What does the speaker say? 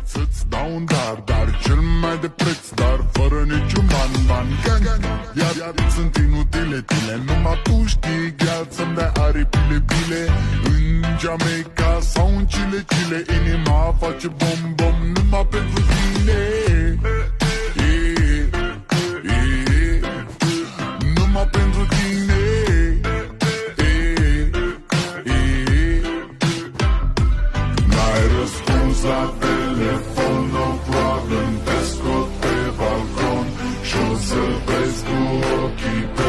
să-ți dau un dar cel mai de preț, dar fără niciun ban. Iar sunt inutile tine, numai tu știi, gheață să-mi dai aripile bile. În Jamaica sau în Chile, inima face bom numai pentru tine. Numai pentru tine. N-ai răspuns la telefon, no problem, te scot pe balcon și o să vezi cu ochii tăi